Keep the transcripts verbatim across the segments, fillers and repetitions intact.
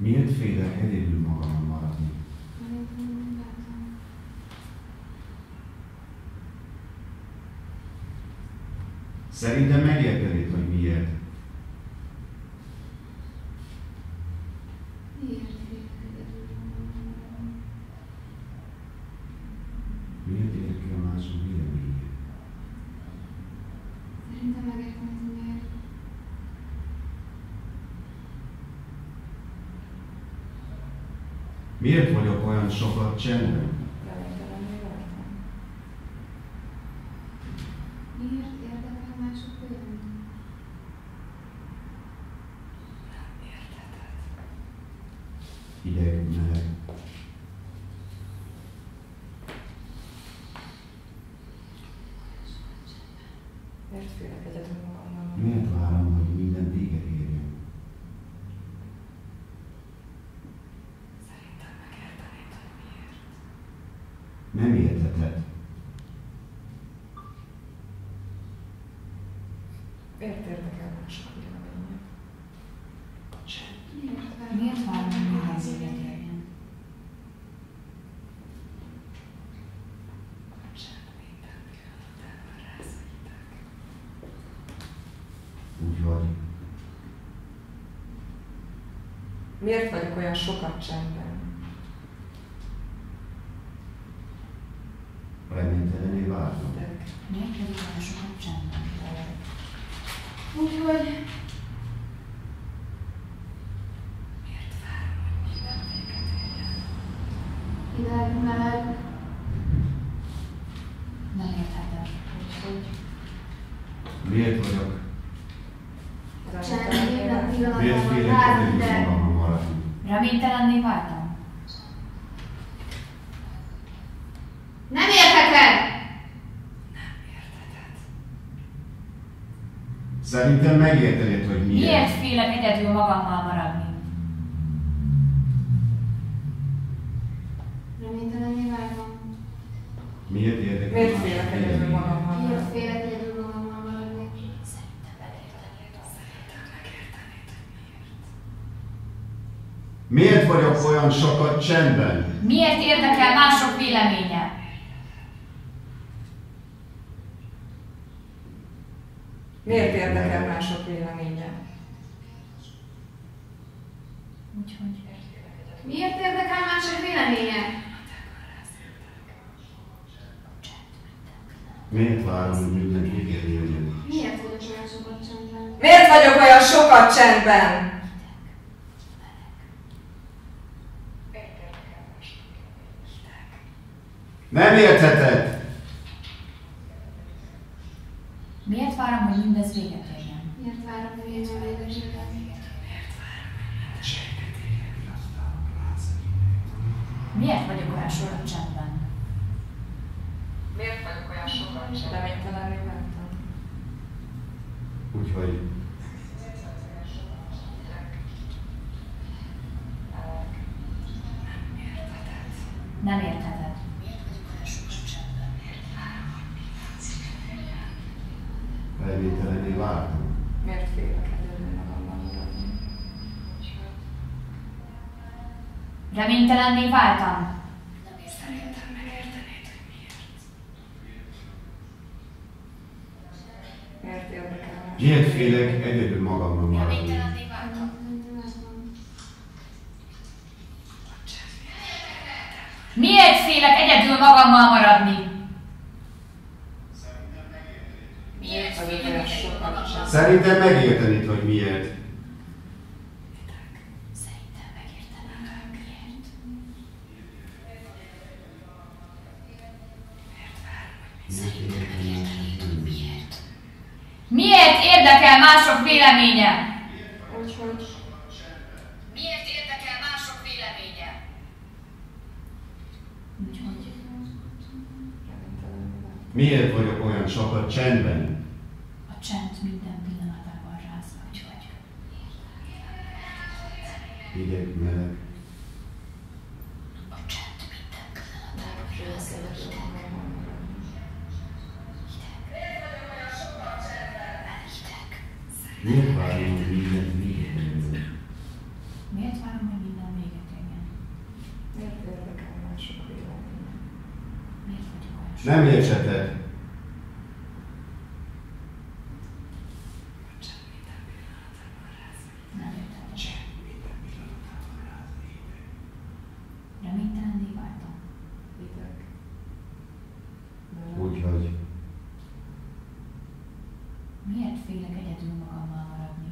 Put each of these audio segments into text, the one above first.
Miért félek egyedül magamon maradni? Szerintem megértenéd, hogy miért. Miért érdekel a mások véleménye? Szerintem megértenéd, hogy miért. Miért vagyok olyan sokat csendben? Miért érdekel mások véleménye? Nem értheted. Hideg, meleg. Miért félek egyedül magammal? Miért várom, hogy minden véget érjen? Szerintem megértenéd, hogy miért. Nem értheted. Miért érdekel mások véleménye? Miért várom, hogy minden véget érjen? Csend minden pillanatában rászakítek. Úgy vagy. Miért vagyok olyan sokat csendben? Reménytelenné vártam. Miért vagyok olyan sokat csendben? Úgyhogy Miért várom, hogy minden véget érjen? hideg, meleg. Nem érthetem. Úgyhogy Miért vagyok? Csend, minden Miért pillanatban félek rád egyedül hideg. magamon maradni? Reménytelenné váltam? Nem értheted! nem értheted. Szerintem megértenéd, hogy miért. Miért félek egyedül magammal maradni? Reménytelenné váltam. Miért érdekel Miért mások félek egyedül véleménye? magammal? Miért félek egyedül magammal maradni? Szerintem megértenéd, hogy miért. Miért vagyok olyan sokat csendben? Miért érdekel mások véleménye? Miért érdekel mások véleménye? Úgyhogy... Miért érdekel mások véleménye? Miért várom, hogy minden véget érjen? Miért vagyok olyan sokat csendben? Miért vagyok olyan sokat csendben? Nem értheted! Miért várom, hogy mindez véget érjen? Miért várom, hogy minden véget érjen? Miért vagyok olyan sokat csendben? Miért vagyok olyan sokat csendben? Reménytelenné váltam. Úgyhogy Nem értheted. reménytelenné vártam. Miért félek egyedül magammal maradni? Reménytelenné váltam. Szerintem megértenéd, hogy miért. Miért érdekel mások Miért félek egyedül magammal maradni? Reménytelenné váltam. Miért félek egyedül magammal maradni? Miért vagyok olyan sokat csendben? Szerintem megértenéd, hogy miért. Szerintem megérteném, miért. Miért érdekel mások véleménye? Úgyhogy Miért érdekel mások véleménye? Úgyhogy... reménytelenné váltam. Miért vagyok olyan sokat csendben? A csend minden pillanatában ráz, úgyhogy... Hideg, meleg. A csend minden pillanatában Félek ráz, egyedül magammal maradni. hideg. Miért várom, hogy minden véget érjen? Miért várom, hogy minden Nem értsetek. Nem érted. Cseh, minden pillanatában ráz éjjel. Reménytelenné váltam. Hitek. Úgyhogy Miért félek egyedül magammal maradni?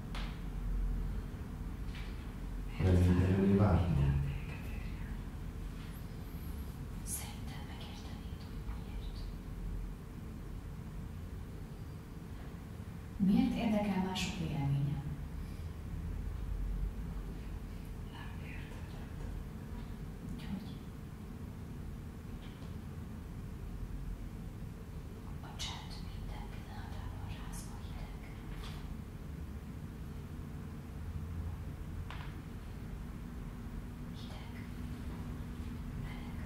reménytelenül vártam. Szerintem megértenéd, hogy miért. Miért érdekel mások véleménye? Nem érted. Úgyhogy a csend minden pillanatában rázva hideg. Hideg. Meleg.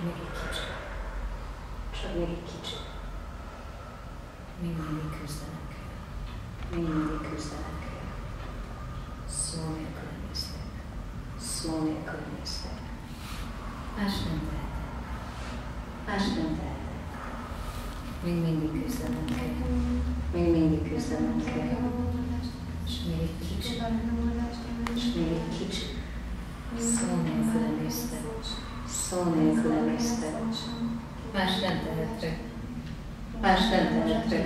még egy kicsit. Csak még egy kicsit. Még mindig küzdenek kell. Még mindig küzdenek kell. Szó nélkül emésztek. Szó nélkül emésztek. Más nem tehetek. Más nem tehetek. Még mindig küzdenek kell. Még mindig küzdenek kell. És még egy kicsit. És még egy kicsit. Szó nélkül emésztek. Szó nélkül emésztek. Más nem tehetek. Más nem tehetek.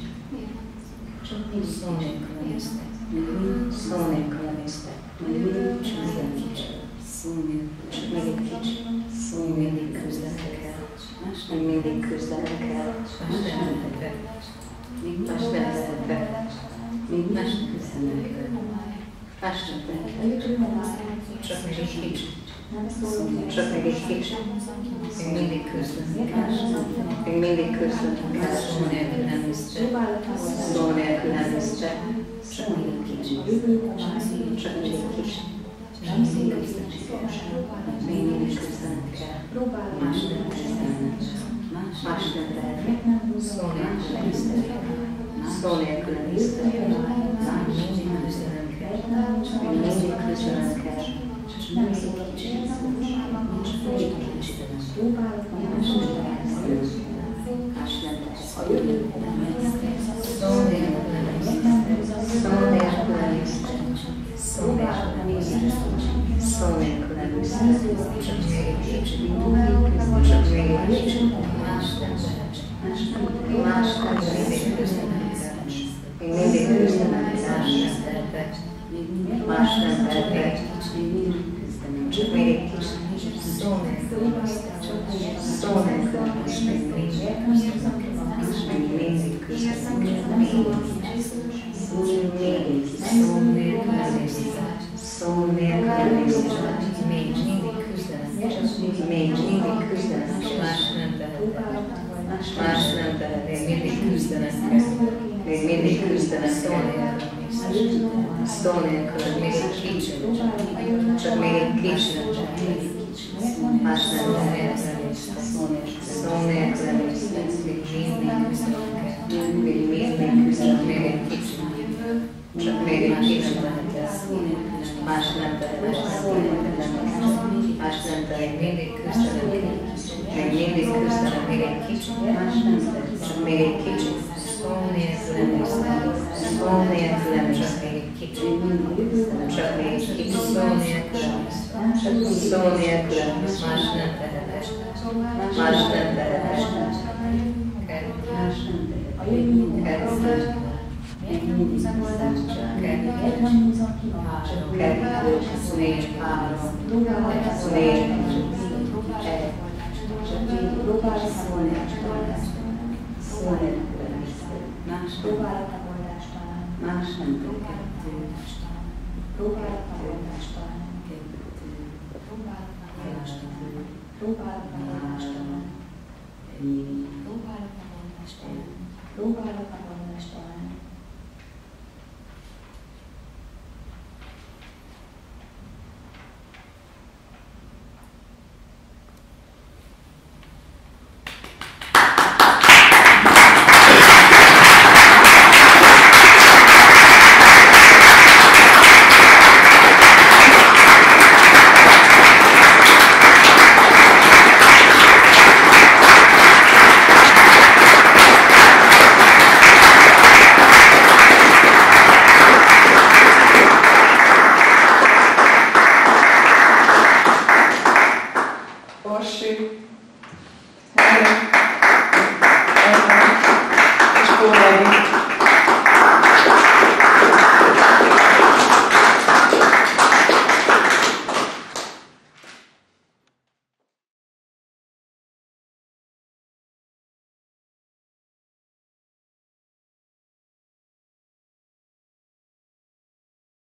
Szó nélkül emésztek. Szó nélkül emésztek. Csak még egy kicsit. Csak még egy kicsit. Még mindig küzdenek kell. Még mindig küzdenek kell. Más nem tehetek. Más nem tehetek. Más nem tehetek. Más nem tehetek. Csak még egy kicsit. Csak még egy kicsit. Még mindig küzdenek kell. Még mindig küzdenek kell. Szó nélkül emésztek. Szó nélkül emésztek. Csak még egy kicsit. Csak még egy kicsit. Még mindig küzdenek kell. Még mindig küzdenek kell. Más nem tehetek. Más nem tehetek. Szó nélkül emésztek. Szó nélkül emésztek. Még mindig küzdenem kell. Még mindig küzdenem kell. Csak még egy kicsit. Csak még egy kicsit. Más nem tehetek. Más nem tehetek. Szó nélkül emésztek. Szó nélkül emésztek. Szó nélkül emésztek. Szó nélkül emésztek. Csak még egy kicsit. Csak még egy kicsit. Más nem tehetek. Más nem tehetek. Még mindig küzdenem kell. Más nem tehetek. Csak még egy kicsit. Szó nélkül emésztek. Szó nélkül emésztek. Még mindig küzdenem kell. Még egy kicsit. Még egy kicsit. Szó nélkül emésztek. Szó nélkül emésztek. Még mindig küzdenem kell. Még mindig küzdenem kell. Más nem tehetek. Más nem tehetek. Még mindig küzdenem kell. Még mindig küzdenem kell. Szó nélkül. Még egy kicsit. Csak még egy kicsit. Más nem tehetek. Szó nélkül emésztek. Még mindig küzdenem kell. Még mindig küzdenem. Még egy kicsit. Csak még egy kicsit. Más nem tehetek. Más nem tehetek. Mindig küzdenem kell. Még mindig küzdenem. Még egy kicsit. Csak még egy kicsit. Szó nélkül emésztek. Szó nélkül emésztek. Csak még egy kicsit. Csak még egy kicsit. Szó nélkül emésztek. Szó nélkül emésztek. Más nem tehetek. Más nem tehetek. Más nem tehetek. Négy, három, négy, egy. Próbálj szólni, szólni, más próbálj a megoldást találni, más nem próbálj a megoldást találni, próbálj a megoldást találni, próbálj a megoldást találni, próbálj a megoldást találni, próbálj a megoldást találni, próbálj a megoldást találni.